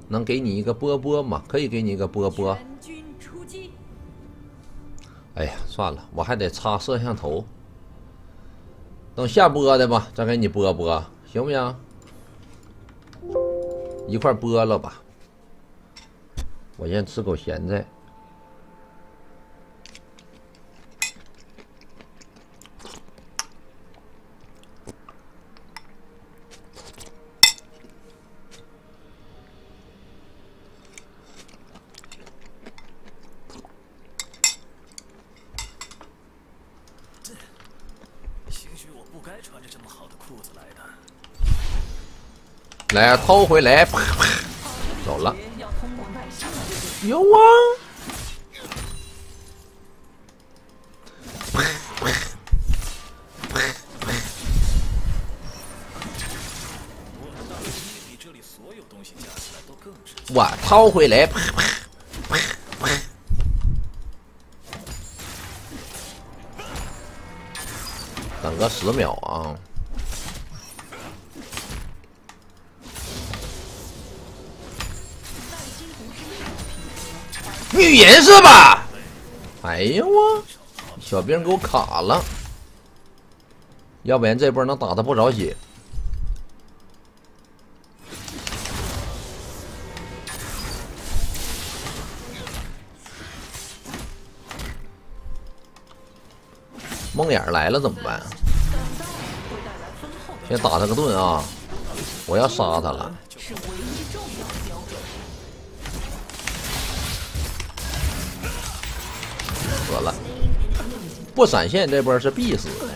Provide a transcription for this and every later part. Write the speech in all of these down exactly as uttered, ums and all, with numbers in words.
能给你一个波波吗？可以给你一个波波。哎呀，算了，我还得插摄像头。等下播的吧，再给你播播，行不行？一块播了吧。我先吃口咸菜。来，偷回来，啪啪，走了。有啊。啪啪啪啪。我偷回来，啪啪啪啪。等个十秒啊。女人是吧？哎呦我，小兵给我卡了，要不然这波能打他不少血。梦魇来了怎么办？先打他个盾啊！我要杀他了。死了，不闪现这波是必死的。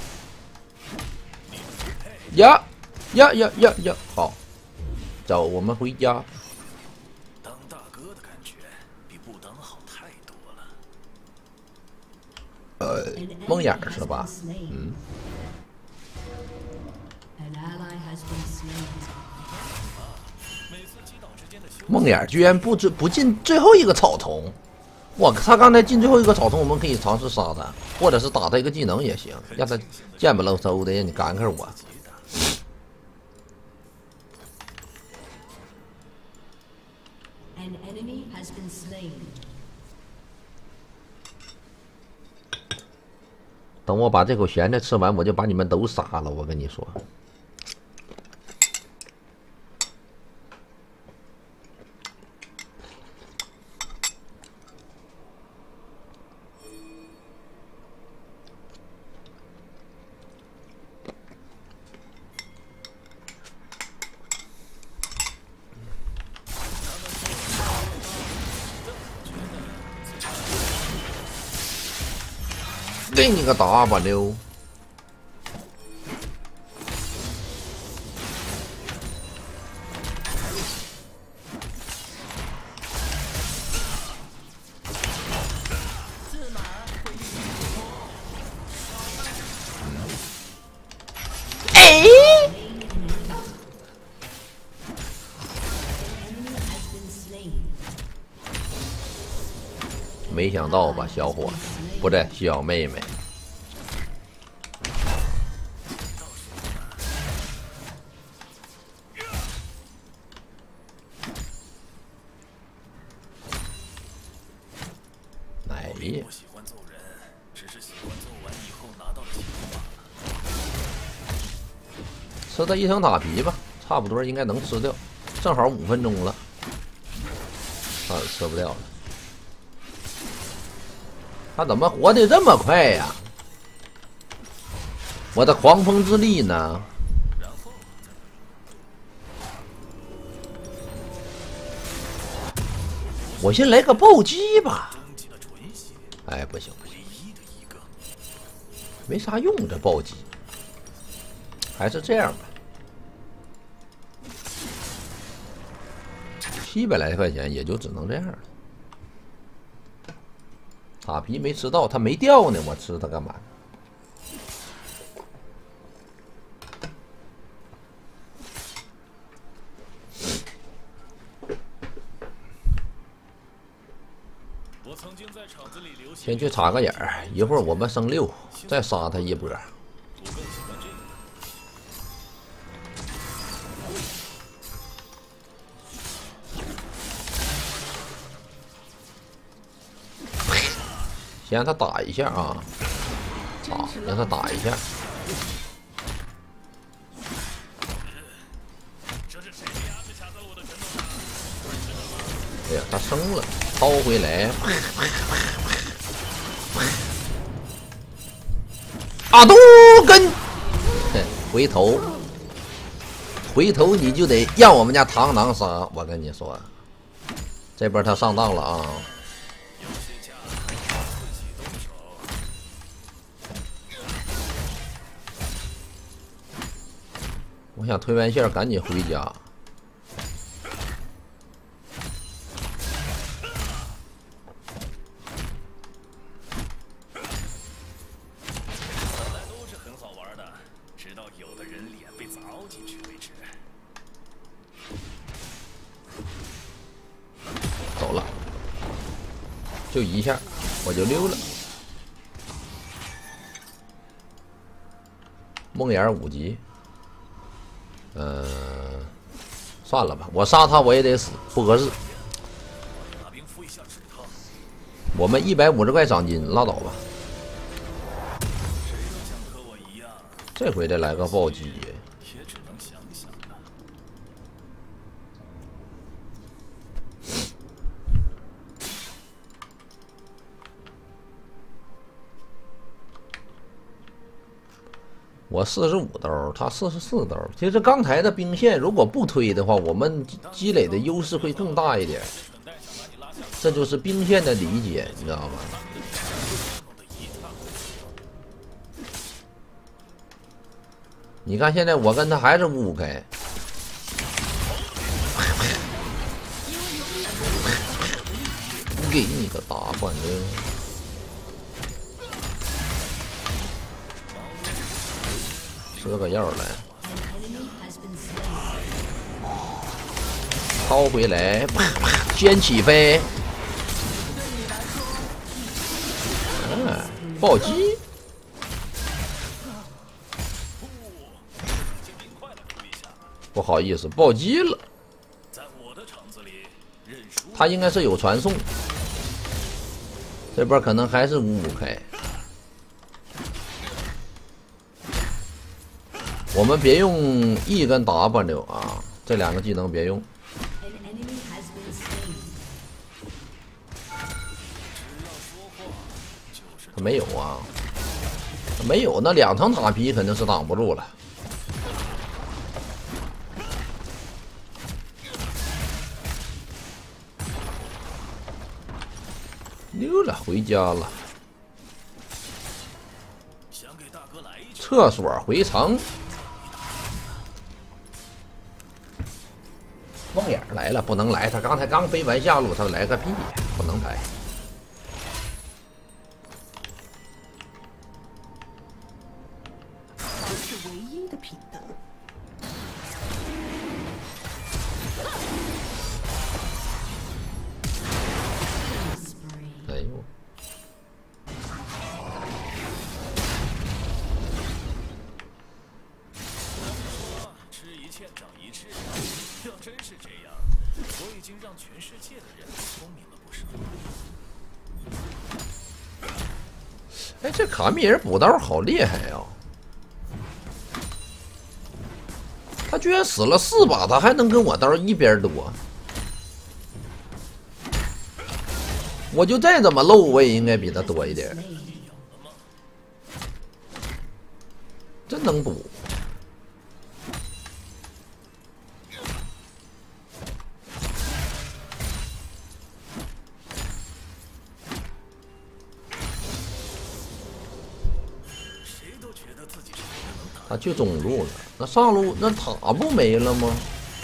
呀呀呀呀呀！好，走，我们回家。当大哥的感觉比不当好太多了。呃，梦魇是吧？嗯。梦魇居然不进不进最后一个草丛。我他刚才进最后一个草丛，我们可以尝试杀他，或者是打他一个技能也行，让他贱不漏嗖的，让你干干我。等我把这口咸菜吃完，我就把你们都杀了。我跟你说。给你个 W！ 哎！没想到吧，小伙子，不对，小妹妹。哎呀！吃他一层塔皮吧，差不多应该能吃掉，正好五分钟了。啊，吃不掉了。他怎么活得这么快呀？我的狂风之力呢？我先来个暴击吧。哎，不行不行，没啥用这暴击。还是这样吧，七百来块钱也就只能这样了。塔皮没吃到，他没掉呢，我吃它干嘛？先去插个眼儿，一会儿我们升六，再杀他一波。 先让他打一下啊，打，让他打一下。哎呀，他生了，掏回来。阿杜根，回头，回头你就得让我们家螳螂杀。我跟你说，这边他上当了啊！我想推完线赶紧回家。走了，就一下我就溜了。梦魇五级，嗯、呃，算了吧，我杀他我也得死，不合适。我们一百五十块赏金，拉倒吧。这回得来个暴击。我四十五刀，他四十四刀。其实刚才的兵线如果不推的话，我们积累的优势会更大一点。这就是兵线的理解，你知道吗？你看现在我跟他还是五五开，给你个大反正。吃个药来，掏回来，先起飞，嗯，暴击，不好意思，暴击了。他应该是有传送，这边可能还是五五开。我们别用 E 跟 W 啊，这两个技能别用。他没有啊，他没有，那两层塔皮肯定是挡不住了。溜了，回家了。厕所回城。梦魇来了，不能来！他刚才刚飞完下路，他来个屁呀！不能来。 不是唯一的品德。 哎呦！ 吃一堑长一智，要真是这样，我已经让全世界的人都聪明了不少。 哎，这卡米尔补刀好厉害呀！他居然死了四把，他还能跟我刀一边多。我就再怎么漏，我也应该比他多一点。真能补。他去中路了，那上路那塔不没了吗？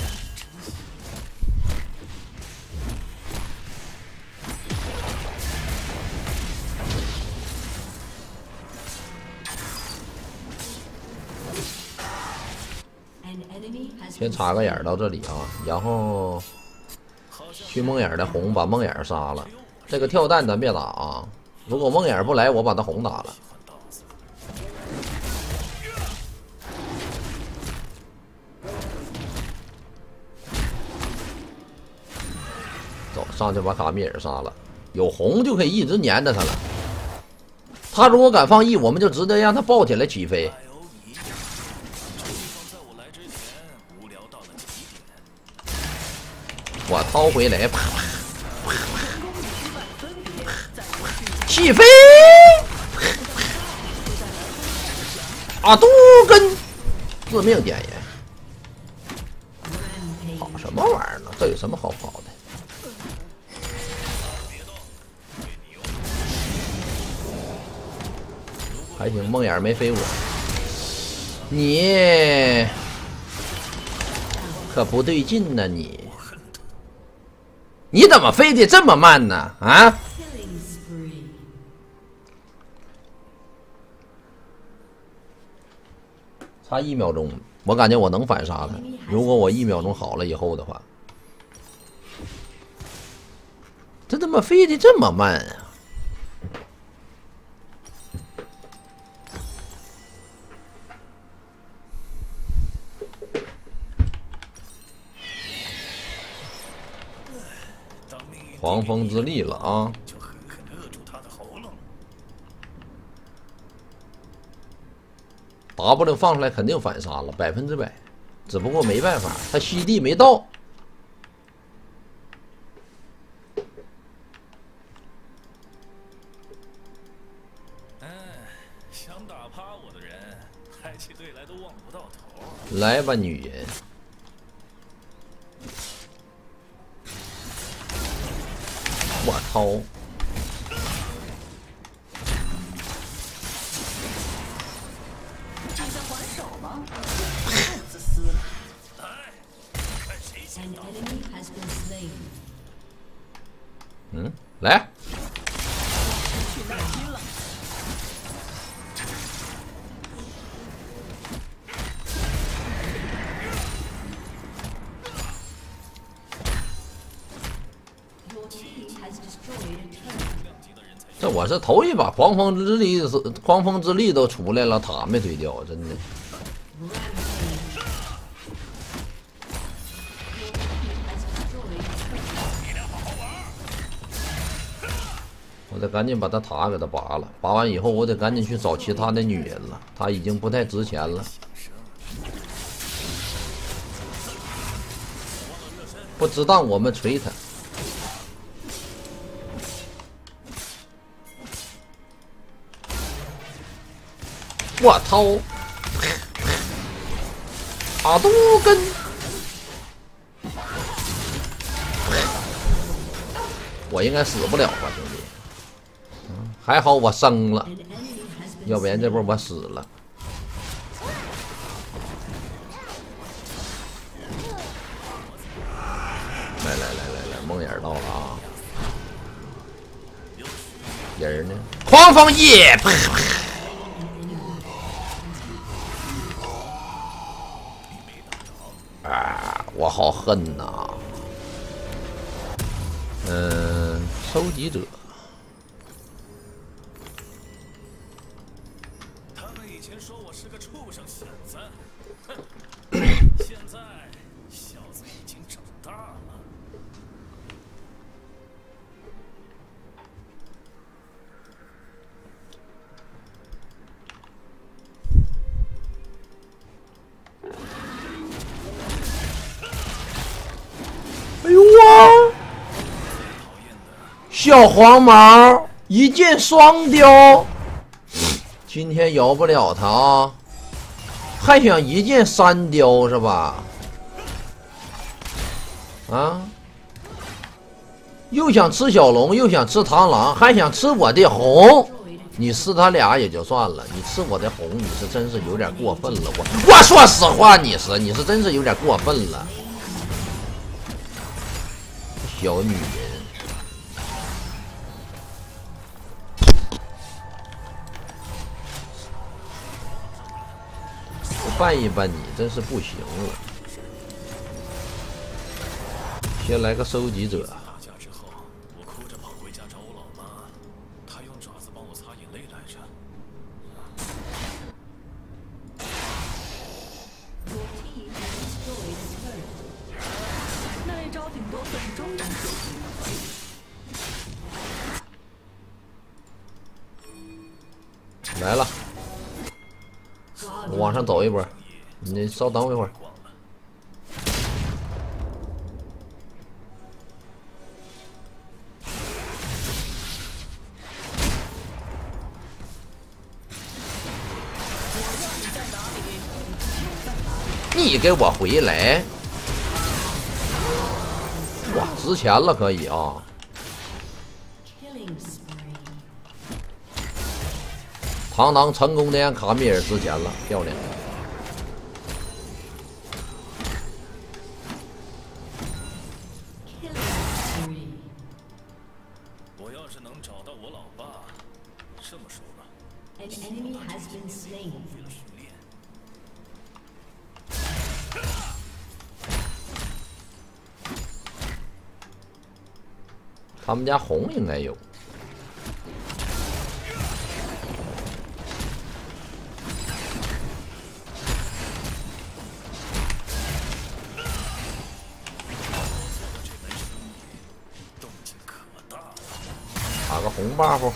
先插个眼到这里啊，然后去梦魇的红把梦魇杀了。这个跳弹咱别打啊，如果梦魇不来，我把他红打了。走上去把卡米尔杀了，有红就可以一直粘着他了。 他如果敢放 E， 我们就直接让他抱起来起飞。我掏回来，啪啪啪啪，起飞！啊，都跟致命点烟。跑什么玩意儿呢？这有什么好跑的？还行，梦魇没飞我。你可不对劲呢，你你怎么飞得这么慢呢？啊？差一秒钟，我感觉我能反杀他。如果我一秒钟好了以后的话，这他妈飞得这么慢啊！狂风之力了啊！ 就狠狠扼住他的喉咙。 W 放出来肯定反杀了，百分之百。只不过没办法，他吸地没到。 哎，想打趴我的人，开起队来都望不到头。 来吧，女人。我操！ 嗯，来。这我是头一把狂风之力，狂风之力都出来了，塔没推掉，真的。 我得赶紧把他塔给他拔了，拔完以后我得赶紧去找其他的女人了，他已经不太值钱了。不值当我们锤他。我操！阿杜根。 我应该死不了吧，兄弟！嗯，还好我生了，要不然这波我死了。来来来来来，梦魇到了啊！人呢？狂风夜！啪啪！啊，我好恨呐！ 嗯，收集者。 他们以前说我是个畜生小子，哼！现在小子已经长大了。 哎呦啊！ 小黄毛一箭双雕，今天饶不了他啊！还想一箭三雕是吧？啊！又想吃小龙，又想吃螳螂，还想吃我的红。你吃他俩也就算了，你吃我的红，你是真是有点过分了。我我说实话，你是你是真是有点过分了，小女人。 办一办你真是不行了。先来个收集者。 打架之后，我哭着跑回家找我老妈，她用爪子帮我擦眼泪来着。 那一招顶多算是中等水平。 来了，我往上走一波，你稍等我一会儿。你给我回来！哇，值钱了，可以啊！堂堂成功的让卡米尔值钱了，漂亮！ 我要是能找到我老爸，这么说吧， An enemy has been slain. 为了训练。 他们家红应该有。打个红 buff。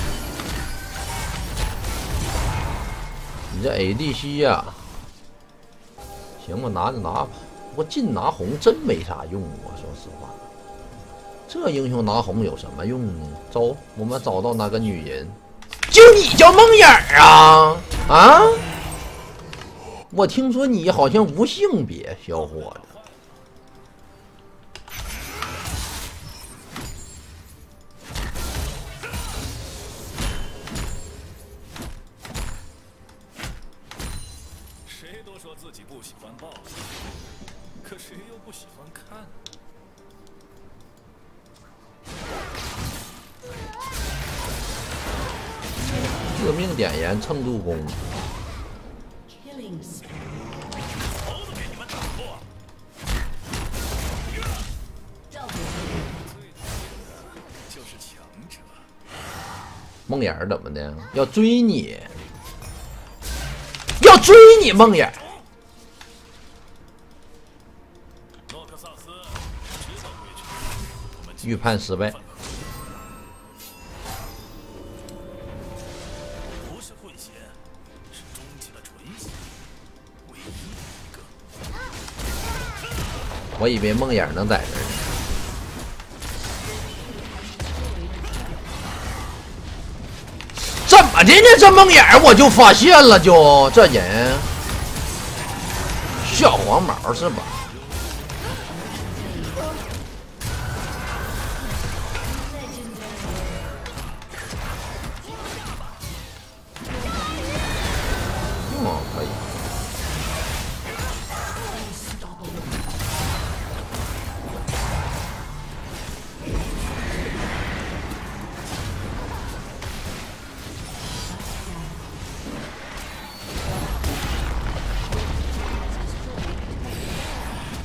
你这 A D C 呀，行吧，拿就拿吧。不过尽拿红真没啥用，我说实话。 这英雄拿红有什么用呢？走，我们找到那个女人，就你叫梦魇啊啊！我听说你好像无性别，小伙子。 谁都说自己不喜欢 boss， 可谁又不喜欢看？ 致命点燃蹭度弓， 头都给你们打破！最讨厌的就是强者。 梦魇怎么的？要追你，要追你，梦魇！ 诺克萨斯，知道规矩，我们预判失败。 我以为梦魇能在这儿呢。怎么的呢？这梦魇我就发现了就，就这人小黄毛是吧？哦，可以。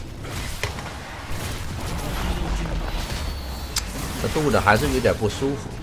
这肚子还是有点不舒服。